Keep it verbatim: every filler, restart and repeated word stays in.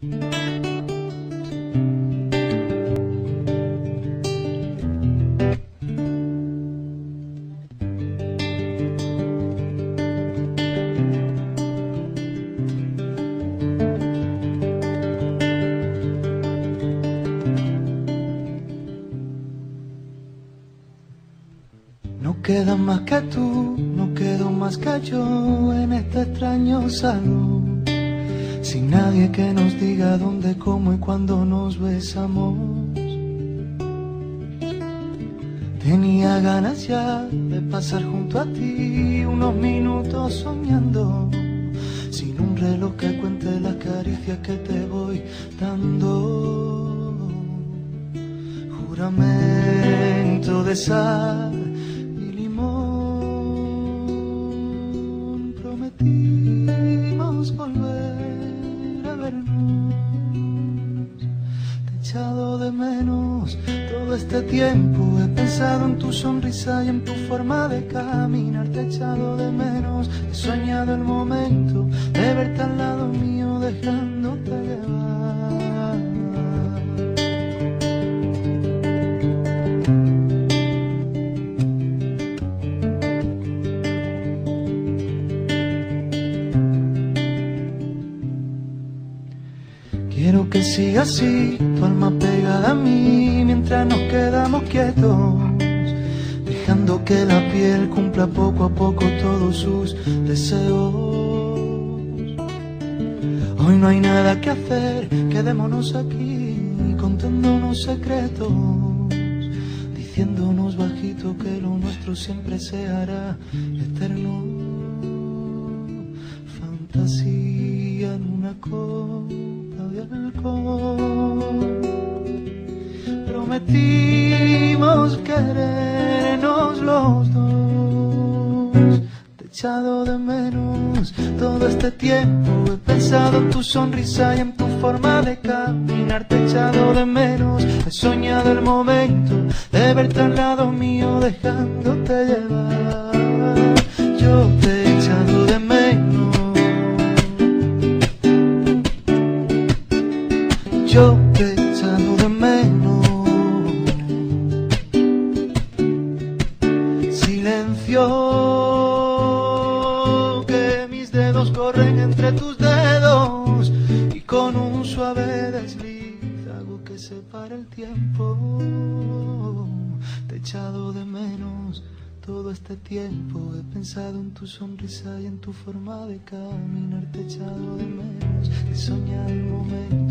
No queda más que tú, no quedo más que yo en este extraño salón, sin nadie que nos diga dónde, cómo y cuándo nos besamos. Tenía ganas ya de pasar junto a ti unos minutos soñando, sin un reloj que cuente las caricias que te voy dando. Juramento de sal y limón, prometimos volver a vernos. Te he echado de menos todo este tiempo, he pensado en tu sonrisa y en tu forma de caminar. Te he echado de menos, he soñado el momento de verte al lado mío dejándote llevar. Quiero que siga así, tu alma pegada a mí, mientras nos quedamos quietos, dejando que la piel cumpla poco a poco todos sus deseos. Hoy no hay nada que hacer, quedémonos aquí, contándonos secretos, diciéndonos bajito que lo nuestro siempre se hará eterno. Fantasía en una copa de alcohol, prometimos querernos los dos. Te he echado de menos todo este tiempo, he pensado en tu sonrisa y en tu forma de caminar. Te he echado de menos, he soñado el momento de verte al lado mío dejándote llevar. Yo te he echado de menos, yo te he echado de menos. Silencio, que mis dedos corren entre tus dedos y con un suave desliz hago que se pare el tiempo. Te he echado de menos todo este tiempo, he pensado en tu sonrisa y en tu forma de caminar. Te he echado de menos, he soñado el momento